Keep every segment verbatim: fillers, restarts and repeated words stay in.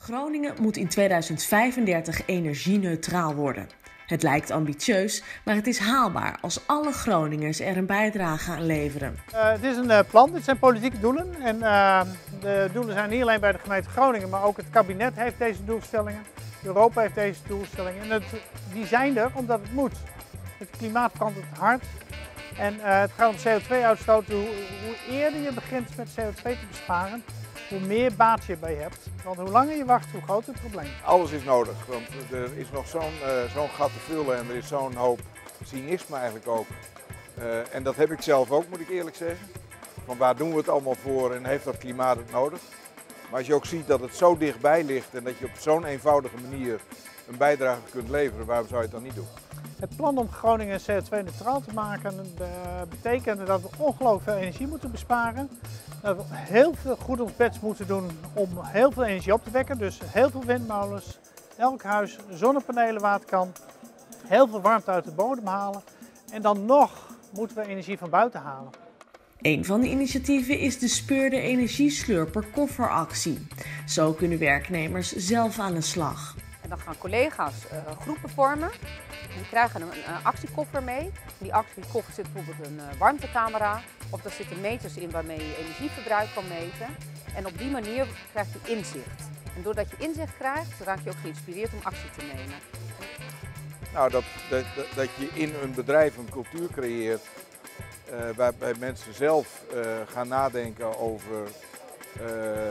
Groningen moet in tweeduizend vijfendertig energie-neutraal worden. Het lijkt ambitieus, maar het is haalbaar als alle Groningers er een bijdrage aan leveren. Uh, het is een uh, plan, dit zijn politieke doelen. En uh, de doelen zijn niet alleen bij de gemeente Groningen, maar ook het kabinet heeft deze doelstellingen. Europa heeft deze doelstellingen. En het, die zijn er omdat het moet. Het klimaat verandert hard. En uh, het gaat om C O twee uitstoot. Hoe, hoe eerder je begint met C O twee te besparen, hoe meer baat je bij hebt. Want hoe langer je wacht, hoe groter het probleem. Alles is nodig, want er is nog zo'n uh, zo'n gat te vullen en er is zo'n hoop cynisme eigenlijk ook. Uh, en dat heb ik zelf ook, moet ik eerlijk zeggen. Van waar doen we het allemaal voor en heeft dat klimaat het nodig? Maar als je ook ziet dat het zo dichtbij ligt en dat je op zo'n eenvoudige manier een bijdrage kunt leveren, waarom zou je het dan niet doen? Het plan om Groningen C O twee neutraal te maken betekent dat we ongelooflijk veel energie moeten besparen. Dat we heel veel goed ons best moeten doen om heel veel energie op te wekken. Dus heel veel windmolens, elk huis, zonnepanelen waar het kan. Heel veel warmte uit de bodem halen. En dan nog moeten we energie van buiten halen. Een van de initiatieven is de Speurde Energieslurper kofferactie. Zo kunnen werknemers zelf aan de slag. En dan gaan collega's uh, groepen vormen. Die krijgen een, een actiekoffer mee. In die actiekoffer zit bijvoorbeeld een uh, warmtecamera. Of daar zitten meters in waarmee je energieverbruik kan meten. En op die manier krijg je inzicht. En doordat je inzicht krijgt, raak je ook geïnspireerd om actie te nemen. Nou, dat, dat, dat je in een bedrijf een cultuur creëert uh, waarbij mensen zelf uh, gaan nadenken over uh,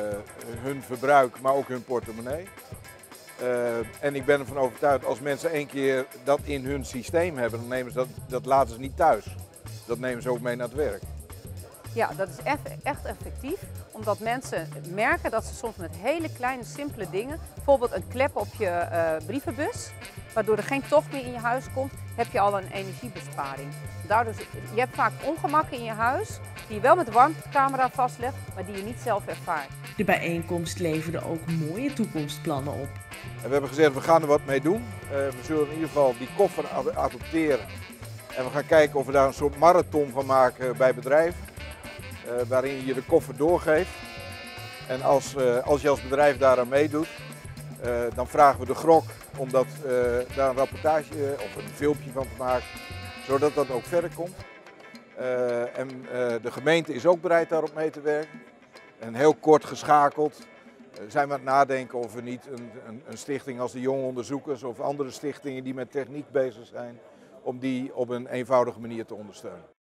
hun verbruik, maar ook hun portemonnee. Uh, en ik ben ervan overtuigd, als mensen één keer dat in hun systeem hebben, dan nemen ze dat, dat laten ze niet thuis. Dat nemen ze ook mee naar het werk. Ja, dat is echt, echt effectief, omdat mensen merken dat ze soms met hele kleine, simpele dingen, bijvoorbeeld een klep op je uh, brievenbus, waardoor er geen tocht meer in je huis komt, heb je al een energiebesparing. Daardoor, je hebt vaak ongemakken in je huis, die je wel met de warmtecamera vastlegt, maar die je niet zelf ervaart. De bijeenkomst leverde ook mooie toekomstplannen op. En we hebben gezegd, we gaan er wat mee doen. Uh, we zullen in ieder geval die koffer adopteren. En we gaan kijken of we daar een soort marathon van maken bij bedrijven. Uh, waarin je de koffer doorgeeft. En als, uh, als je als bedrijf daaraan meedoet, uh, dan vragen we de Grok om dat, uh, daar een rapportage uh, of een filmpje van te maken. Zodat dat ook verder komt. Uh, en uh, de gemeente is ook bereid daarop mee te werken. En heel kort geschakeld uh, zijn we aan het nadenken of we niet een, een, een stichting als de Jonge Onderzoekers of andere stichtingen die met techniek bezig zijn, om die op een eenvoudige manier te ondersteunen.